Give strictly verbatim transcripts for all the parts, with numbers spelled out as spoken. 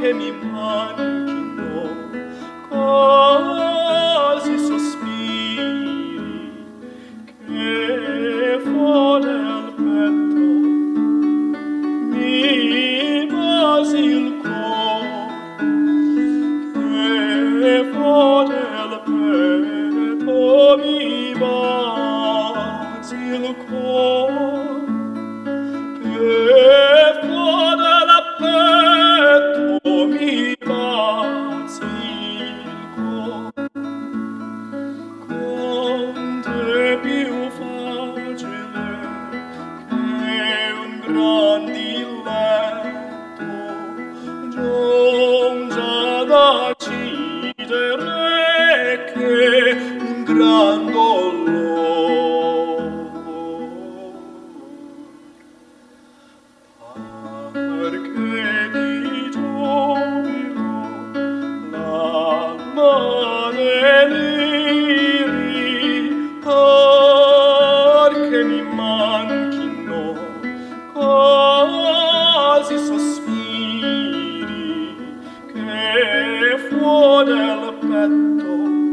che mi manchino quasi sospiri che fuori al petto mi basi il cuore, che fuori al petto mi basi il cuore, che fuori al petto mi basi il cuore. Quant'è più facile che un gran diletto giunga ad uccidere che un gran dolore. Perché di giubilo l'alma deliri, perché mi manchino quasi sospiri che fuori del petto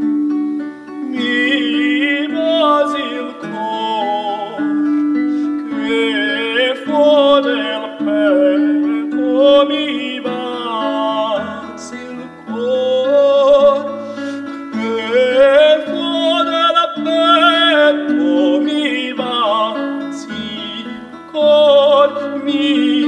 mi basi il cuore, che fuori del petto mi basi il cuore, che fuori del petto mi basi il cuore, mi